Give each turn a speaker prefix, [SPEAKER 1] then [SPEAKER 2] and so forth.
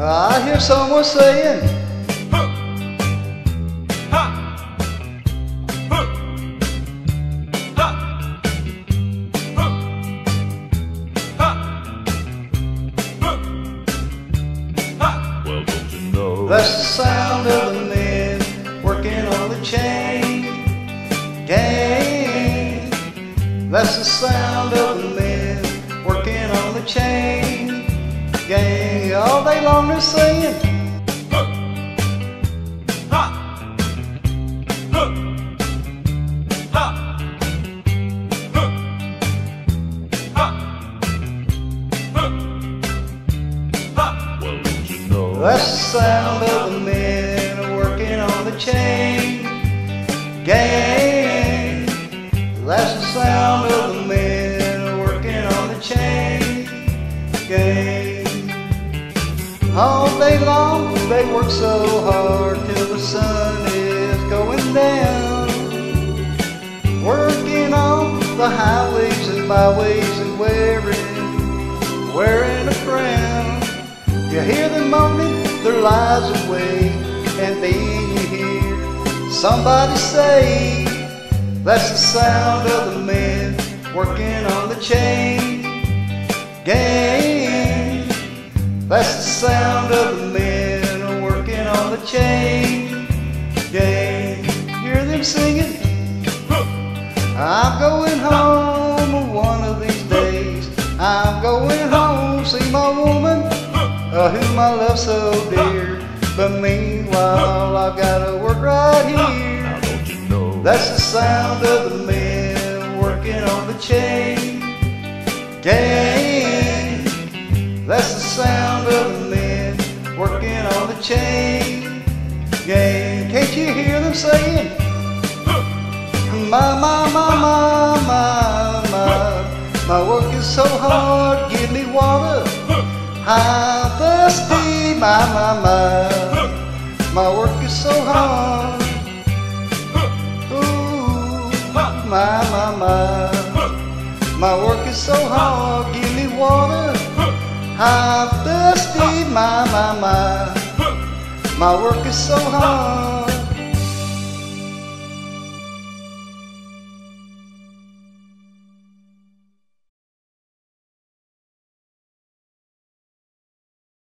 [SPEAKER 1] I hear someone saying,
[SPEAKER 2] well, don't you know
[SPEAKER 1] that's the sound of the men working on the chain gang. That's the sound of the men working on the chain gang. All day long they're singing,
[SPEAKER 2] well, don't you know
[SPEAKER 1] that's the sound of the men working on the chain gang. That's the sound of the men working on the chain gang. All day long they work so hard till the sun is going down, working on the highways and byways and wearing a crown. You hear them moaning their lives away, and then you hear somebody say, that's the sound of the men working on the chain gang. That's the sound of the men working on the chain gang. Hear them singing, I'm going home one of these days. I'm going home, see my woman, whom I love so dear. But meanwhile I've got to work right here.
[SPEAKER 2] now don't you know
[SPEAKER 1] That's the sound of the men working on the chain gang. That's the sound of the men working on the chain gang. Can't you hear them saying, my work is so hard, give me water, I'm thirsty, my work is so hard. Ooh, my work is so hard, give me water, I'm thirsty, my work is so hard.